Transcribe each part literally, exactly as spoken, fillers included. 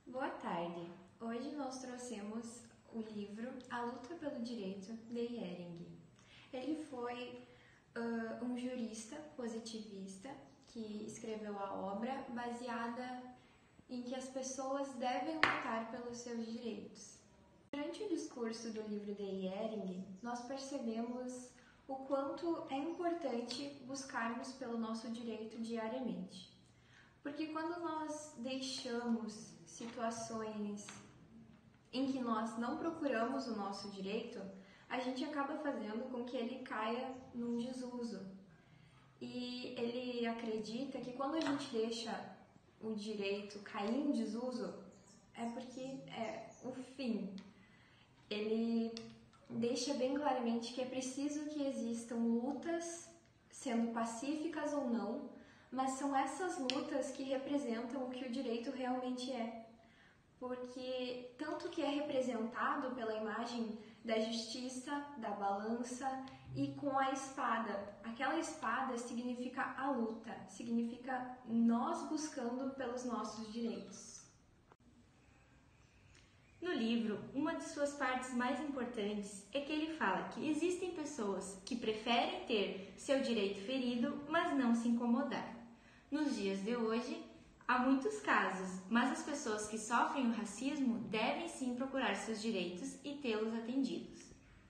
Boa tarde. Hoje nós trouxemos o livro A Luta pelo Direito, de Hering. Ele foi uh, um jurista positivista que escreveu a obra baseada em que as pessoas devem lutar pelos seus direitos. Durante o discurso do livro de Hering, nós percebemos o quanto é importante buscarmos pelo nosso direito diariamente. Porque quando nós deixamos situações em que nós não procuramos o nosso direito, a gente acaba fazendo com que ele caia num desuso. E ele acredita que quando a gente deixa o direito cair em desuso, é porque é o fim. Ele deixa bem claramente que é preciso que existam lutas, sendo pacíficas ou não, mas são essas lutas que representam o que o direito realmente é. Porque tanto que é representado pela imagem da justiça, da balança e com a espada. Aquela espada significa a luta, significa nós buscando pelos nossos direitos. No livro, uma de suas partes mais importantes é que ele fala que existem pessoas que preferem ter seu direito ferido, mas não se incomodar. Nos dias de hoje, há muitos casos, mas as pessoas que sofrem o racismo devem sim procurar seus direitos e tê-los atendidos.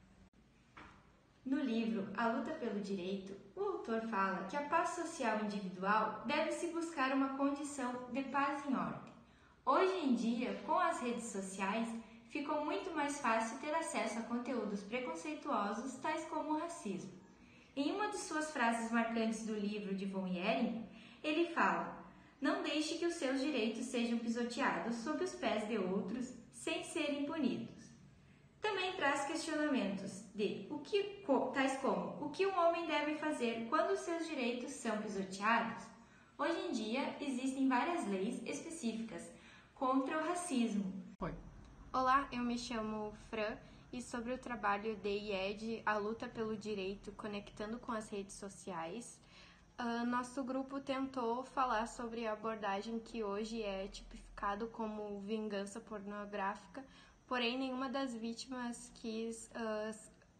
No livro A Luta pelo Direito, o autor fala que a paz social individual deve-se buscar uma condição de paz em ordem. Hoje em dia, com as redes sociais, ficou muito mais fácil ter acesso a conteúdos preconceituosos, tais como o racismo. Em uma de suas frases marcantes do livro de von Hering, ele fala: não deixe que os seus direitos sejam pisoteados sob os pés de outros sem serem punidos. Também traz questionamentos de o que, tais como o que um homem deve fazer quando os seus direitos são pisoteados. Hoje em dia, existem várias leis específicas contra o racismo. Oi. Olá, eu me chamo Fran e sobre o trabalho de I E D, a luta pelo direito conectando com as redes sociais, uh, nosso grupo tentou falar sobre a abordagem que hoje é tipificado como vingança pornográfica, porém nenhuma das vítimas quis uh,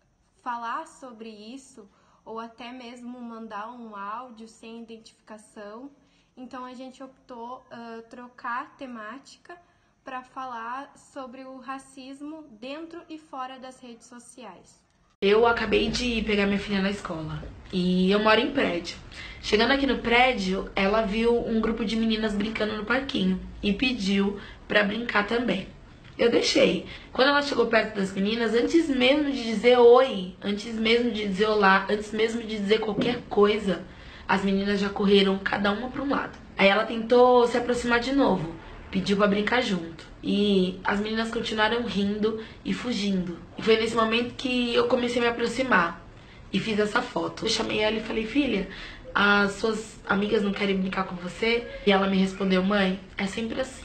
falar sobre isso ou até mesmo mandar um áudio sem identificação. Então a gente optou uh, trocar a temática para falar sobre o racismo dentro e fora das redes sociais. Eu acabei de pegar minha filha na escola e eu moro em prédio. Chegando aqui no prédio, ela viu um grupo de meninas brincando no parquinho e pediu para brincar também. Eu deixei. Quando ela chegou perto das meninas, antes mesmo de dizer oi, antes mesmo de dizer olá, antes mesmo de dizer qualquer coisa, as meninas já correram cada uma para um lado. Aí ela tentou se aproximar de novo, pediu para brincar junto. E as meninas continuaram rindo e fugindo. E foi nesse momento que eu comecei a me aproximar e fiz essa foto. Eu chamei ela e falei: filha, as suas amigas não querem brincar com você? E ela me respondeu: mãe, é sempre assim.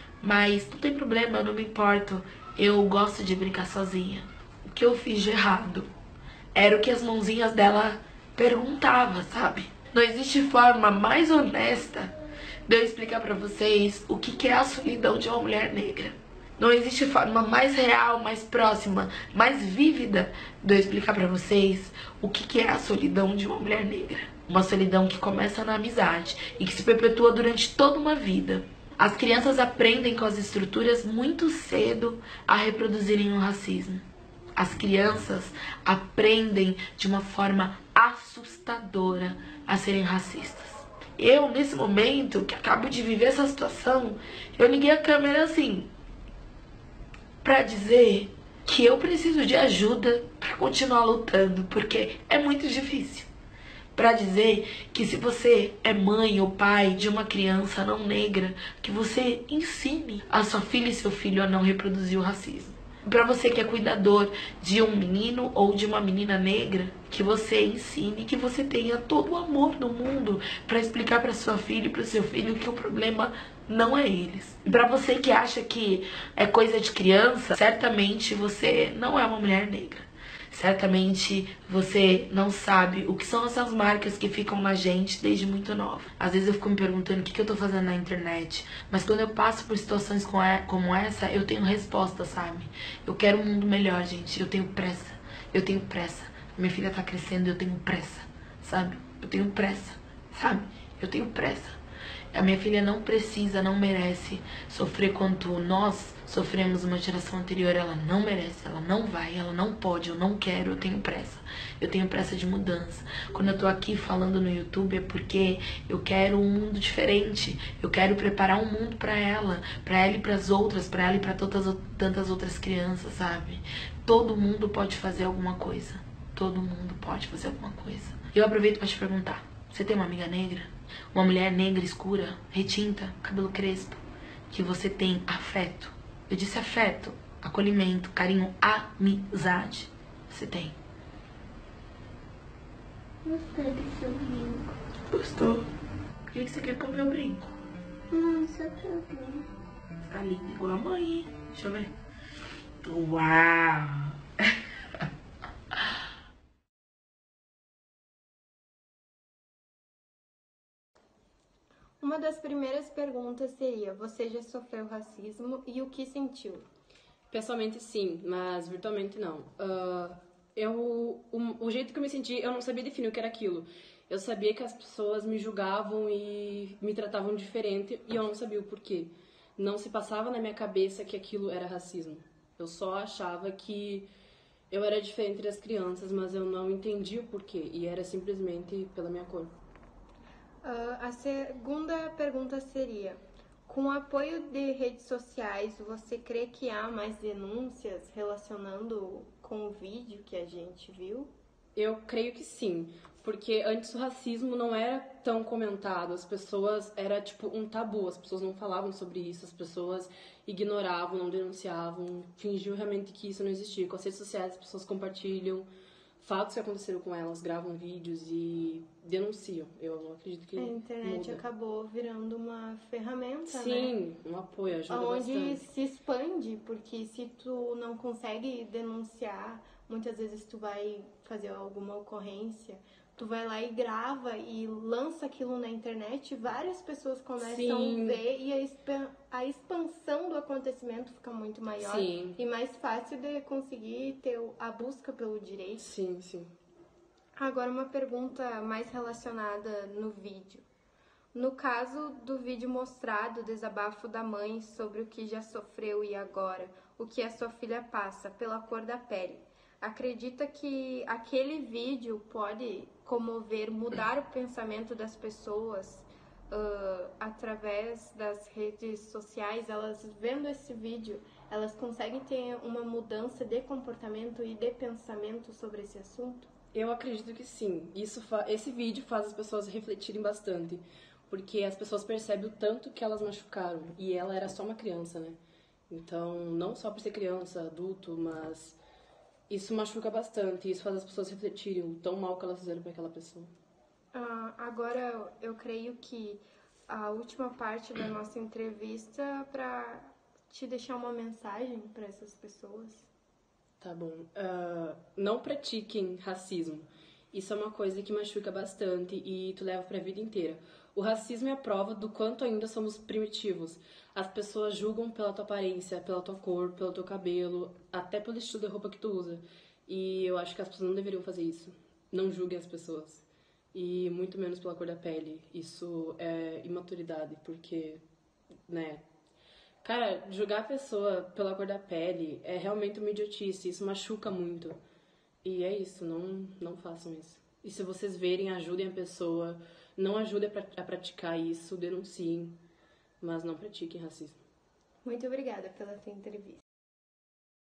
Mas não tem problema, eu não me importo. Eu gosto de brincar sozinha. O que eu fiz de errado era o que as mãozinhas dela perguntavam, sabe? Não existe forma mais honesta de eu explicar pra vocês o que é a solidão de uma mulher negra. Não existe forma mais real, mais próxima, mais vívida de eu explicar pra vocês o que é a solidão de uma mulher negra. Uma solidão que começa na amizade e que se perpetua durante toda uma vida. As crianças aprendem com as estruturas muito cedo a reproduzirem o racismo. As crianças aprendem de uma forma assustadora a serem racistas. Eu, nesse momento, que acabo de viver essa situação, eu liguei a câmera assim, pra dizer que eu preciso de ajuda pra continuar lutando, porque é muito difícil. Pra dizer que se você é mãe ou pai de uma criança não negra, que você ensine a sua filha e seu filho a não reproduzir o racismo. Pra você que é cuidador de um menino ou de uma menina negra, que você ensine, que você tenha todo o amor do mundo pra explicar pra sua filha e pro seu filho que o problema não é eles. E pra você que acha que é coisa de criança, certamente você não é uma mulher negra. Certamente você não sabe o que são essas marcas que ficam na gente desde muito nova. Às vezes eu fico me perguntando o que eu tô fazendo na internet, mas quando eu passo por situações como essa, eu tenho resposta, sabe? Eu quero um mundo melhor, gente. Eu tenho pressa. Eu tenho pressa. Minha filha tá crescendo, eu tenho pressa, sabe? Eu tenho pressa, sabe? Eu tenho pressa. A minha filha não precisa, não merece sofrer quanto nós sofremos uma geração anterior. Ela não merece, ela não vai, ela não pode, eu não quero, eu tenho pressa. Eu tenho pressa de mudança. Quando eu tô aqui falando no YouTube é porque eu quero um mundo diferente. Eu quero preparar um mundo pra ela, pra ela e pras outras, pra ela e pra tantas, tantas outras crianças, sabe? Todo mundo pode fazer alguma coisa. Todo mundo pode fazer alguma coisa. Eu aproveito pra te perguntar, você tem uma amiga negra? Uma mulher negra escura, retinta, cabelo crespo, que você tem afeto? Eu disse afeto, acolhimento, carinho, amizade. Você tem? Gostei do seu brinco. Gostou? Por que você quer com o meu brinco? Não, só pra ver. Tá linda igual a mãe, hein? Deixa eu ver. Uau! Uma das primeiras perguntas seria: você já sofreu racismo e o que sentiu? Pessoalmente, sim, mas virtualmente não. Uh, eu, o, o jeito que eu me senti, eu não sabia definir o que era aquilo. Eu sabia que as pessoas me julgavam e me tratavam diferente e eu não sabia o porquê. Não se passava na minha cabeça que aquilo era racismo. Eu só achava que eu era diferente das crianças, mas eu não entendia o porquê. E era simplesmente pela minha cor. Uh, a segunda pergunta seria: com o apoio de redes sociais, você crê que há mais denúncias relacionando com o vídeo que a gente viu? Eu creio que sim, porque antes o racismo não era tão comentado, as pessoas, era tipo um tabu, as pessoas não falavam sobre isso, as pessoas ignoravam, não denunciavam, fingiam realmente que isso não existia. Com as redes sociais as pessoas compartilham fatos que aconteceram com elas, gravam vídeos e denunciam. Eu acredito que a internet muda. Acabou virando uma ferramenta, Sim, né? um apoio, ajuda onde bastante. se expande, porque se tu não consegue denunciar, muitas vezes tu vai fazer alguma ocorrência, tu vai lá e grava e lança aquilo na internet, várias pessoas começam Sim. a ver e a, expan a expansão do acontecimento fica muito maior. Sim. E mais fácil de conseguir ter a busca pelo direito. Sim, sim. Agora uma pergunta mais relacionada no vídeo. No caso do vídeo mostrado, o desabafo da mãe sobre o que já sofreu e agora, o que a sua filha passa pela cor da pele, acredita que aquele vídeo pode comover, mudar o pensamento das pessoas uh, através das redes sociais? Elas vendo esse vídeo, elas conseguem ter uma mudança de comportamento e de pensamento sobre esse assunto? Eu acredito que sim. Isso esse vídeo faz as pessoas refletirem bastante, porque as pessoas percebem o tanto que elas machucaram, e ela era só uma criança, né? Então, não só por ser criança, adulto, mas isso machuca bastante, isso faz as pessoas refletirem o tão mal que elas fizeram para aquela pessoa. Ah, agora, eu creio que a última parte da nossa entrevista para te deixar uma mensagem para essas pessoas. Tá bom. Uh, não pratiquem racismo. Isso é uma coisa que machuca bastante e tu leva pra vida inteira. O racismo é a prova do quanto ainda somos primitivos. As pessoas julgam pela tua aparência, pela tua cor, pelo teu cabelo, até pelo estilo de roupa que tu usa. E eu acho que as pessoas não deveriam fazer isso. Não julguem as pessoas. E muito menos pela cor da pele. Isso é imaturidade, porque, né... Cara, julgar a pessoa pela cor da pele é realmente uma idiotice, isso machuca muito. E é isso, não, não façam isso. E se vocês verem, ajudem a pessoa, não ajudem a praticar isso, denunciem, mas não pratiquem racismo. Muito obrigada pela tua entrevista.